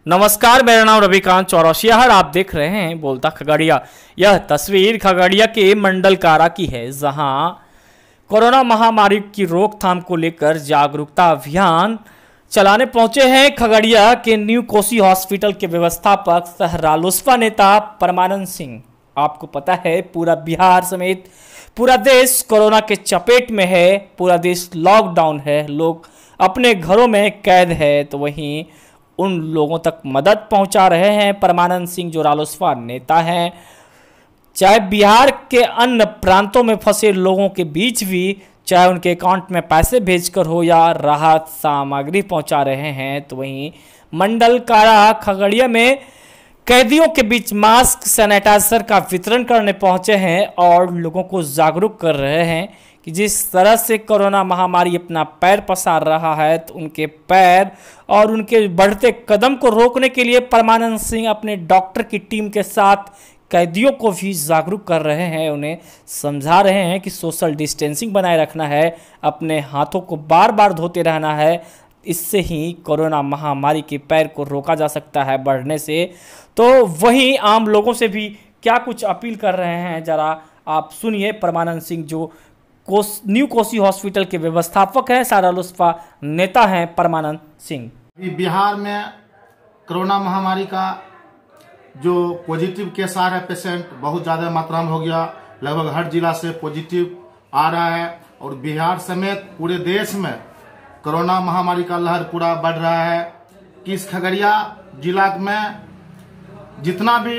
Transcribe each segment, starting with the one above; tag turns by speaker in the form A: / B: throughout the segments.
A: नमस्कार, मेरा नाम रविकांत चौरसिया है और आप देख रहे हैं बोलता खगड़िया। यह तस्वीर खगड़िया के मंडल कारा की है, जहां कोरोना महामारी की रोकथाम को लेकर जागरूकता अभियान चलाने पहुंचे हैं खगड़िया के न्यू कोसी हॉस्पिटल के व्यवस्थापक सह रालोसपा नेता परमानंद सिंह। आपको पता है, पूरा बिहार समेत पूरा देश कोरोना के चपेट में है, पूरा देश लॉकडाउन है, लोग अपने घरों में कैद है, तो वहीं उन लोगों तक मदद पहुंचा रहे हैं परमानंद सिंह, जो रालोसपा नेता हैं। चाहे बिहार के अन्य प्रांतों में फंसे लोगों के बीच भी, चाहे उनके अकाउंट में पैसे भेजकर हो या राहत सामग्री पहुंचा रहे हैं, तो वहीं मंडल कारा खगड़िया में कैदियों के बीच मास्क सैनिटाइजर का वितरण करने पहुंचे हैं और लोगों को जागरूक कर रहे हैं कि जिस तरह से कोरोना महामारी अपना पैर पसार रहा है, तो उनके पैर और उनके बढ़ते कदम को रोकने के लिए परमानंद सिंह अपने डॉक्टर की टीम के साथ कैदियों को भी जागरूक कर रहे हैं। उन्हें समझा रहे हैं कि सोशल डिस्टेंसिंग बनाए रखना है, अपने हाथों को बार बार धोते रहना है, इससे ही कोरोना महामारी के पैर को रोका जा सकता है बढ़ने से। तो वहीं आम लोगों से भी क्या कुछ अपील कर रहे हैं, जरा आप सुनिए। परमानंद सिंह जो न्यू कोसी हॉस्पिटल के व्यवस्थापक हैं, रालोसपा नेता हैं परमानंद सिंह।
B: बिहार में कोरोना महामारी का जो पॉजिटिव केस आ रहा है, पेशेंट बहुत ज़्यादा मात्रा में हो गया, लगभग हर जिला से पॉजिटिव आ रहा है और बिहार समेत पूरे देश में कोरोना महामारी का लहर पूरा बढ़ रहा है। कि इस खगड़िया जिला में जितना भी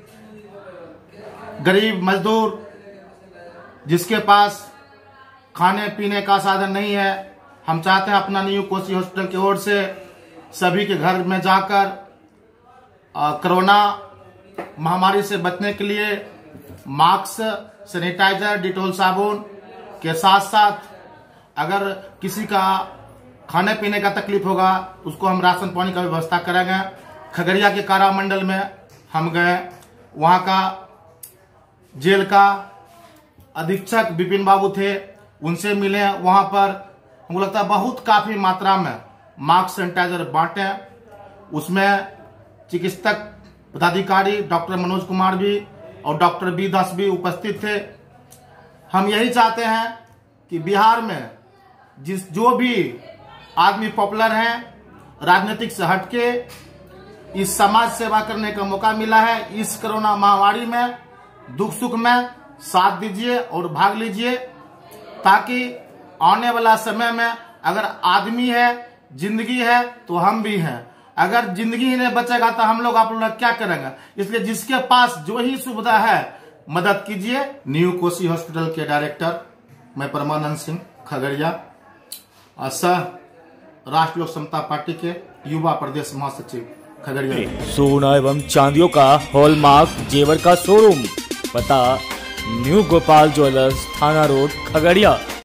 B: गरीब मजदूर जिसके पास खाने पीने का साधन नहीं है, हम चाहते हैं अपना न्यू कोसी हॉस्पिटल की ओर से सभी के घर में जाकर कोरोना महामारी से बचने के लिए मास्क, सैनिटाइजर, डिटॉल साबुन के साथ साथ अगर किसी का खाने पीने का तकलीफ होगा, उसको हम राशन पानी का व्यवस्था करेंगे। खगड़िया के कारा मंडल में हम गए, वहां का जेल का अधीक्षक विपिन बाबू थे, उनसे मिले। वहां पर हमको लगता है बहुत काफी मात्रा में मास्क सैनिटाइजर बांटे। उसमें चिकित्सक पदाधिकारी डॉक्टर मनोज कुमार भी और डॉक्टर बी दास भी उपस्थित थे। हम यही चाहते हैं कि बिहार में जो भी आदमी पॉपुलर हैं, राजनीतिक से हटके इस समाज सेवा करने का मौका मिला है, इस कोरोना महामारी में दुख सुख में साथ दीजिए और भाग लीजिए, ताकि आने वाला समय में अगर आदमी है, जिंदगी है, तो हम भी हैं। अगर जिंदगी ही नहीं बचेगा तो हम लोग आप लोग क्या करेंगे? इसलिए जिसके पास जो ही सुविधा है मदद कीजिए। न्यू कोसी हॉस्पिटल के डायरेक्टर मैं परमानंद सिंह खगड़िया, सह राष्ट्रीय लोक समता पार्टी के युवा प्रदेश महासचिव खगड़िया।
A: सोना एवं चांदियों का हॉलमार्क जेवर का शोरूम, पता new Gopal jewellers, Thana road, Khagaria.